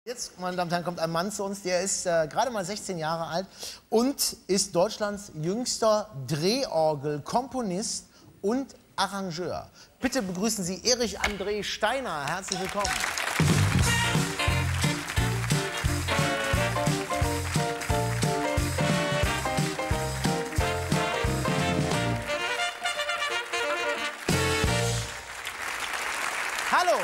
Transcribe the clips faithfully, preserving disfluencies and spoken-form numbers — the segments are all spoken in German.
Jetzt, meine Damen und Herren, kommt ein Mann zu uns, der ist äh, gerade mal sechzehn Jahre alt und ist Deutschlands jüngster Drehorgel-Komponist und Arrangeur. Bitte begrüßen Sie Erich André Steiner. Herzlich willkommen. Hallo.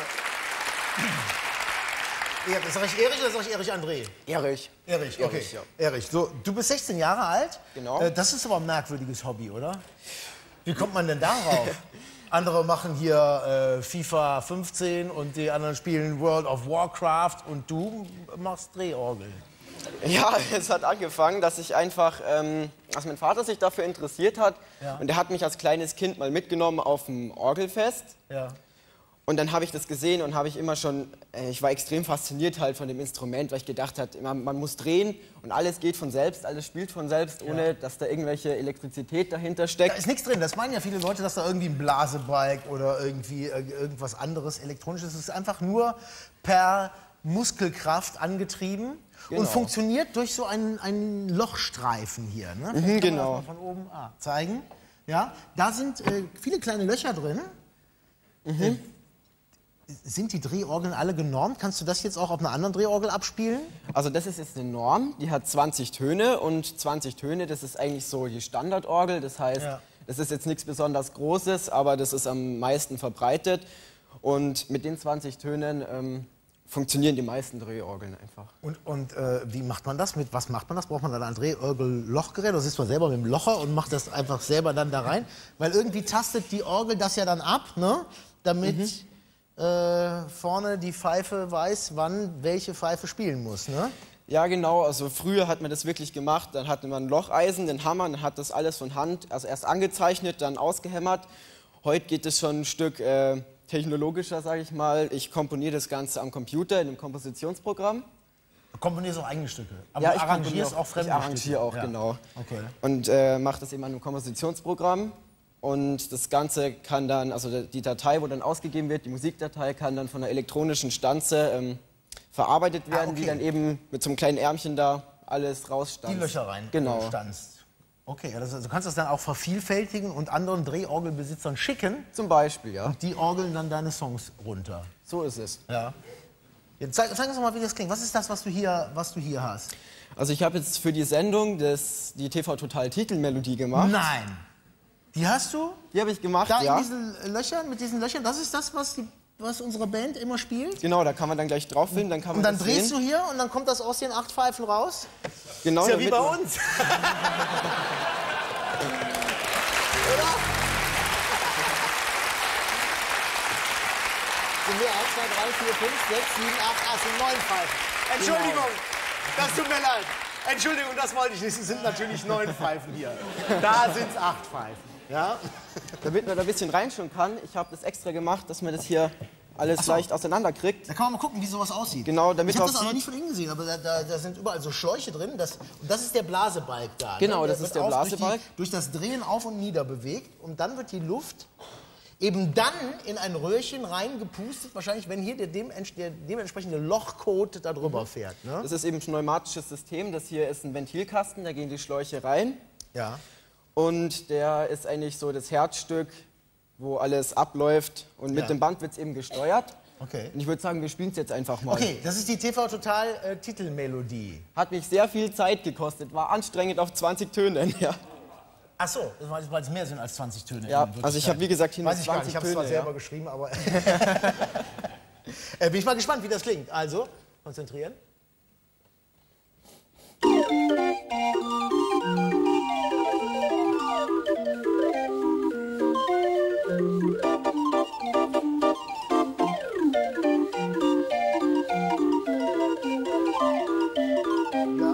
Ja, sag ich Erich oder sag ich Erich André? Erich. Erich, okay. Erich, ja. Erich. So, du bist sechzehn Jahre alt. Genau. Äh, das ist aber ein merkwürdiges Hobby, oder? Wie kommt man denn darauf? Andere machen hier äh, FIFA fünfzehn und die anderen spielen World of Warcraft und du machst Drehorgel. Ja, es hat angefangen, dass ich einfach, ähm, dass mein Vater sich dafür interessiert hat. Ja. Und er hat mich als kleines Kind mal mitgenommen auf ein Orgelfest. Ja. Und dann habe ich das gesehen und habe ich immer schon, äh, ich war extrem fasziniert halt von dem Instrument, weil ich gedacht habe, man, man muss drehen und alles geht von selbst, alles spielt von selbst, ohne Ja. dass da irgendwelche Elektrizität dahinter Da steckt. ist nichts drin. Das meinen ja viele Leute, dass da irgendwie ein Blasebalg oder irgendwie äh, irgendwas anderes elektronisches ist. Es ist einfach nur per Muskelkraft angetrieben Genau. und funktioniert durch so einen, einen Lochstreifen hier. Ne? Vielleicht Mhm, kann man genau. das mal von oben ah, zeigen. Ja, da sind äh, viele kleine Löcher drin. Mhm. Äh, sind die Drehorgeln alle genormt? Kannst du das jetzt auch auf einer anderen Drehorgel abspielen? Also das ist jetzt eine Norm, die hat zwanzig Töne und zwanzig Töne, das ist eigentlich so die Standardorgel. Das heißt, Ja. das ist jetzt nichts besonders Großes, aber das ist am meisten verbreitet. Und mit den zwanzig Tönen ähm, funktionieren die meisten Drehorgeln einfach. Und, und äh, wie macht man das? Mit was macht man das? Braucht man dann ein Drehorgel-Lochgerät? Oder sitzt man selber mit dem Locher und macht das einfach selber dann da rein? Weil irgendwie tastet die Orgel das ja dann ab, ne? Damit Mhm. äh, vorne die Pfeife weiß, wann welche Pfeife spielen muss, ne? Ja, genau. Also früher hat man das wirklich gemacht. Dann hatte man ein Locheisen, den Hammer, dann hat das alles von Hand, also erst angezeichnet, dann ausgehämmert. Heute geht es schon ein Stück äh, technologischer, sage ich mal. Ich komponiere das Ganze am Computer in einem Kompositionsprogramm. Du komponierst auch eigene Stücke. Aber Ja, du ich arrangierst komponiere auch fremde Ich arrangiere Stücke. auch, Ja. genau. Okay. Und äh, mache das eben an einem Kompositionsprogramm. Und das Ganze kann dann, also die Datei, wo dann ausgegeben wird, die Musikdatei, kann dann von einer elektronischen Stanze ähm, verarbeitet werden, Ah, okay. die dann eben mit so einem kleinen Ärmchen da alles rausstanzt. Die Löcher rein Genau. stanzt. Okay, ja, das, also du kannst das dann auch vervielfältigen und anderen Drehorgelbesitzern schicken. Zum Beispiel, ja. Die orgeln dann deine Songs runter. So ist es. Ja. Jetzt zeig, zeig uns doch mal, wie das klingt. Was ist das, was du hier, was du hier hast? Also ich habe jetzt für die Sendung das, die T V Total Titelmelodie gemacht. Nein. Die hast du? Die habe ich gemacht, Da ja. in diesen Löchern, mit diesen Löchern, das ist das, was, die, was unsere Band immer spielt? Genau, da kann man dann gleich drauf filmen, dann kann man Und dann das drehst sehen. du hier und dann kommt das aus den acht Pfeifen raus? Genau, Ist ja wie damit bei man- uns. Oder? Sind wir eins, zwei, drei, vier, fünf, sechs, sieben, acht, acht, sind neun Pfeifen. Entschuldigung, das tut mir leid. Entschuldigung, das wollte ich nicht. Es sind natürlich neun Pfeifen hier. Da sind es acht Pfeifen. Ja? Damit man da ein bisschen reinschauen kann, ich habe das extra gemacht, dass man das hier alles so. leicht auseinander kriegt. Da kann man mal gucken, wie sowas aussieht. Genau, damit ich habe man das aber sieht- nicht von innen gesehen, aber da, da, da sind überall so Schläuche drin. Das, und das ist der Blasebalg da. Genau, ne? das wird ist der auch Blasebalg. Durch, die, durch das Drehen auf und nieder bewegt und dann wird die Luft eben dann in ein Röhrchen reingepustet, wahrscheinlich, wenn hier der, dem, der dementsprechende Lochcode da drüber fährt. Ne? Das ist eben ein pneumatisches System. Das hier ist ein Ventilkasten, da gehen die Schläuche rein. Ja. Und der ist eigentlich so das Herzstück, wo alles abläuft. Und mit Ja. dem Band wird es eben gesteuert. Okay. Und ich würde sagen, wir spielen es jetzt einfach mal. Okay, das ist die T V Total äh, Titelmelodie. Hat mich sehr viel Zeit gekostet, war anstrengend auf zwanzig Tönen. Ja, Ach so, weil es mehr sind als zwanzig Töne. ja in Wirklichkeit. also ich habe wie gesagt hier nur Weiß ich gar nicht, zwanzig ich habe es zwar Töne. selber Ja. geschrieben, aber äh, bin ich mal gespannt, wie das klingt. Also, konzentrieren. Ja.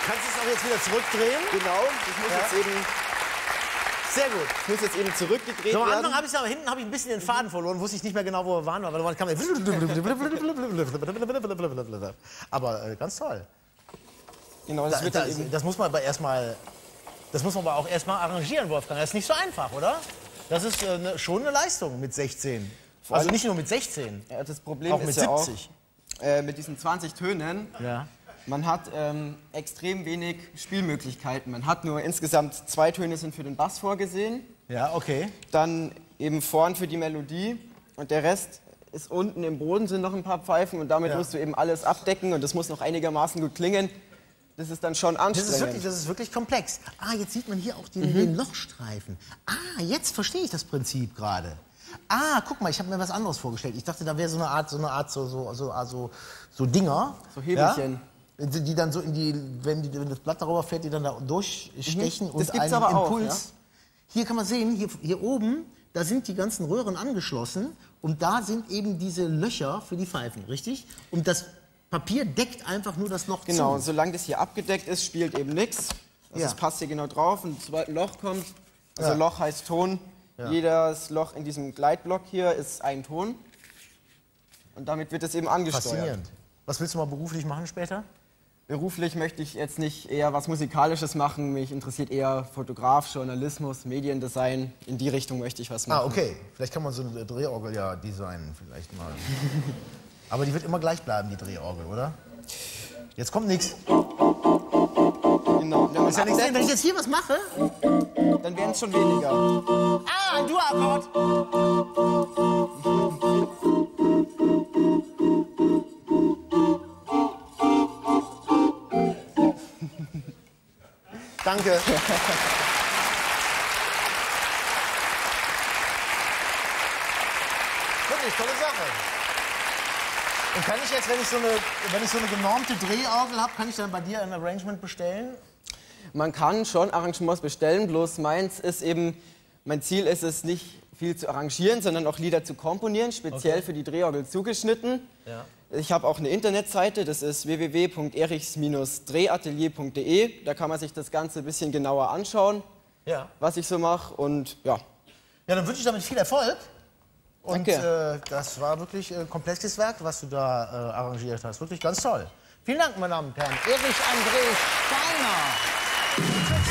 kannst du es auch jetzt wieder zurückdrehen? Genau, das muss Ja. jetzt eben, Sehr gut. das muss jetzt eben zurückgedreht So, am werden. Anfang habe ich aber hinten habe ich ein bisschen den Faden verloren, wusste ich nicht mehr genau, wo wir waren, aber dann kam aber äh, ganz toll. Genau, das Da, wird da, dann eben, das muss man aber erstmal, das muss man aber auch erstmal arrangieren, Wolfgang. Das ist nicht so einfach, oder? Das ist äh, ne, schon eine Leistung mit sechzehn. Also allem- nicht nur mit sechzehn, ja, das Problem auch ist mit ja siebzig. auch, äh, mit diesen zwanzig Tönen, Ja. man hat ähm, extrem wenig Spielmöglichkeiten. Man hat nur insgesamt zwei Töne sind für den Bass vorgesehen, Ja, okay. dann eben vorn für die Melodie und der Rest ist unten im Boden sind noch ein paar Pfeifen und damit Ja. musst du eben alles abdecken und das muss noch einigermaßen gut klingen. Das ist dann schon Das anstrengend. ist, wirklich, das ist wirklich komplex. Ah, jetzt sieht man hier auch den, den Lochstreifen. Ah, jetzt verstehe ich das Prinzip gerade. Ah, guck mal, ich habe mir was anderes vorgestellt. Ich dachte, da wäre so eine Art, so eine Art, so, so, so, also, so Dinger. So Hebelchen. Ja, die die dann so in die, wenn, die, wenn das Blatt darüber fährt, die dann da durchstechen und gibt's einen aber auch, Impuls. ja. Hier kann man sehen, hier, hier oben, da sind die ganzen Röhren angeschlossen und da sind eben diese Löcher für die Pfeifen, richtig? Und das Papier deckt einfach nur das Loch Genau, und zu. solange das hier abgedeckt ist, spielt eben nichts. Also Ja. es passt hier genau drauf und sobald ein Loch kommt, also Ja. Loch heißt Ton, Ja. jedes Loch in diesem Gleitblock hier ist ein Ton und damit wird es eben angesteuert. Faszinierend. Was willst du mal beruflich machen später? Beruflich möchte ich jetzt nicht eher was Musikalisches machen, mich interessiert eher Fotograf, Journalismus, Mediendesign, in die Richtung möchte ich was machen. Ah, okay. Vielleicht kann man so eine Drehorgel ja designen, vielleicht mal. Aber die wird immer gleich bleiben, die Drehorgel, oder? Jetzt kommt nichts. Genau. Wenn man Ist ja nichts drin. abdeckt, Wenn ich jetzt hier was mache. dann werden es schon weniger. Ah, ein Du-Akkord. Danke. Wirklich tolle Sache. Und kann ich jetzt, wenn ich so eine, wenn ich so eine genormte Drehorgel habe, kann ich dann bei dir ein Arrangement bestellen? Man kann schon Arrangements bestellen, bloß meins ist eben, mein Ziel ist es nicht viel zu arrangieren, sondern auch Lieder zu komponieren, speziell Okay. für die Drehorgel zugeschnitten. Ja. Ich habe auch eine Internetseite, das ist w w w punkt erichs drehatelier punkt de. Da kann man sich das Ganze ein bisschen genauer anschauen, Ja. was ich so mache und ja. Ja, dann wünsche ich damit viel Erfolg. Und Danke. äh, das war wirklich ein komplexes Werk, was du da äh, arrangiert hast. Wirklich ganz toll. Vielen Dank, meine Damen und Herren. Erich André Steiner.